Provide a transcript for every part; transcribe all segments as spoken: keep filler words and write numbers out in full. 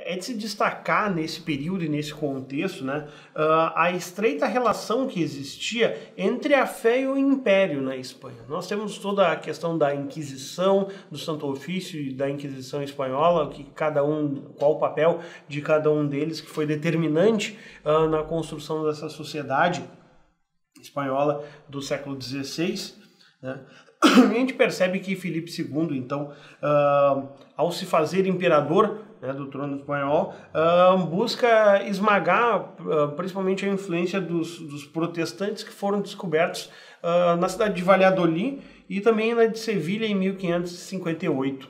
é de se destacar nesse período e nesse contexto, né, uh, a estreita relação que existia entre a fé e o império na Espanha. Nós temos toda a questão da Inquisição, do Santo Ofício e da Inquisição espanhola, que cada um, qual o papel de cada um deles, que foi determinante uh, na construção dessa sociedade espanhola do século dezesseis, né? A gente percebe que Filipe segundo, então, uh, ao se fazer imperador, né, do trono espanhol, uh, busca esmagar uh, principalmente a influência dos, dos protestantes que foram descobertos uh, na cidade de Valladolid e também na de Sevilha em mil quinhentos e cinquenta e oito.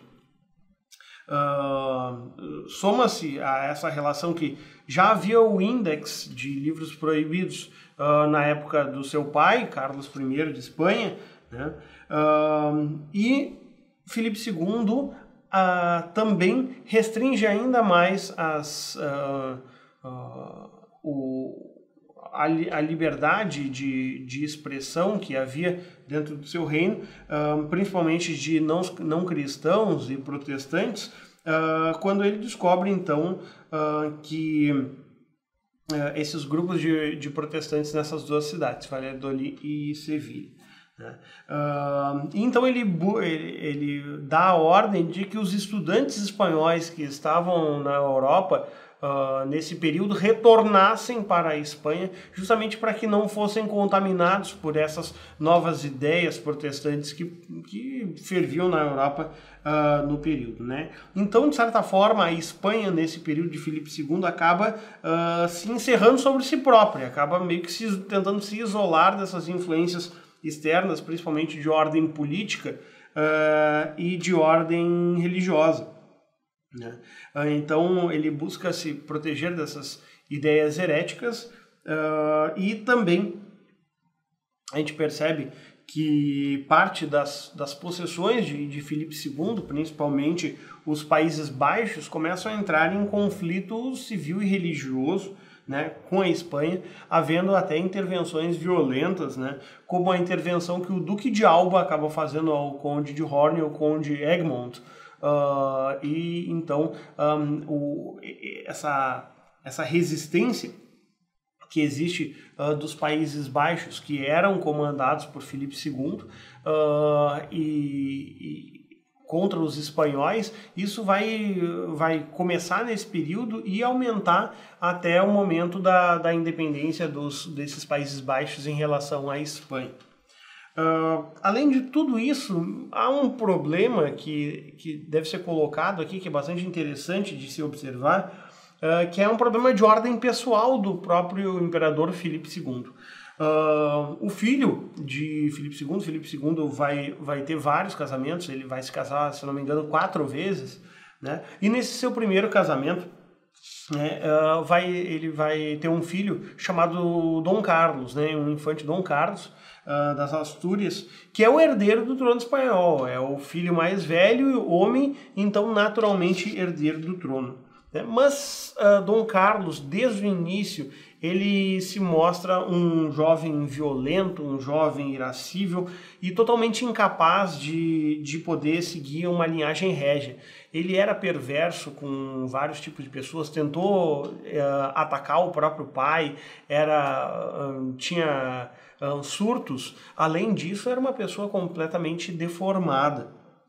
Uh, soma-se a essa relação que já havia o índex de livros proibidos uh, na época do seu pai, Carlos I de Espanha, né? Uh, e Filipe segundo uh, também restringe ainda mais as, uh, uh, o, a, a liberdade de, de expressão que havia dentro do seu reino, uh, principalmente de não, não cristãos e protestantes, uh, quando ele descobre então uh, que uh, esses grupos de, de protestantes nessas duas cidades, Valladolid e Sevilha. Né? Uh, então ele, ele, ele dá a ordem de que os estudantes espanhóis que estavam na Europa uh, nesse período retornassem para a Espanha, justamente para que não fossem contaminados por essas novas ideias protestantes que, que ferviam na Europa uh, no período. Né? Então, de certa forma, a Espanha, nesse período de Filipe segundo, acaba uh, se encerrando sobre si própria, acaba meio que se, tentando se isolar dessas influências externas, principalmente de ordem política uh, e de ordem religiosa. Né? Uh, então ele busca se proteger dessas ideias heréticas uh, e também a gente percebe que parte das, das possessões de, de Filipe segundo, principalmente os Países Baixos, começam a entrar em conflito civil e religioso, né, com a Espanha, havendo até intervenções violentas, né, como a intervenção que o Duque de Alba acaba fazendo ao Conde de Horn e ao Conde Egmont. Uh, e então um, o, essa, essa resistência que existe uh, dos Países Baixos, que eram comandados por Filipe segundo, uh, e, e contra os espanhóis, isso vai, vai começar nesse período e aumentar até o momento da, da independência dos, desses Países Baixos em relação à Espanha. Uh, além de tudo isso, há um problema que, que deve ser colocado aqui, que é bastante interessante de se observar, uh, que é um problema de ordem pessoal do próprio imperador Filipe segundo. Uh, o filho de Filipe segundo, Filipe segundo vai, vai ter vários casamentos, ele vai se casar, se não me engano, quatro vezes, né? E nesse seu primeiro casamento, né, uh, vai, ele vai ter um filho chamado Dom Carlos, né, um infante Dom Carlos uh, das Astúrias, que é o herdeiro do trono espanhol, é o filho mais velho, homem, então naturalmente herdeiro do trono. Né? Mas uh, Dom Carlos, desde o início, ele se mostra um jovem violento, um jovem irascível e totalmente incapaz de, de poder seguir uma linhagem régia. Ele era perverso com vários tipos de pessoas, tentou uh, atacar o próprio pai, era, uh, tinha uh, surtos. Além disso, era uma pessoa completamente deformada.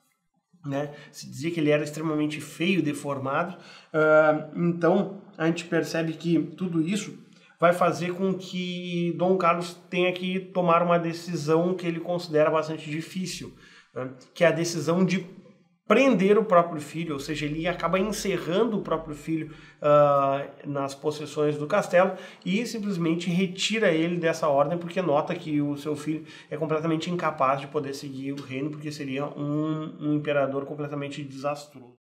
Né? Se dizia que ele era extremamente feio, deformado. Uh, então, a gente percebe que tudo isso vai fazer com que Dom Carlos tenha que tomar uma decisão que ele considera bastante difícil, né? Que é a decisão de prender o próprio filho, ou seja, ele acaba encerrando o próprio filho uh, nas possessões do castelo e simplesmente retira ele dessa ordem porque nota que o seu filho é completamente incapaz de poder seguir o reino, porque seria um, um imperador completamente desastroso.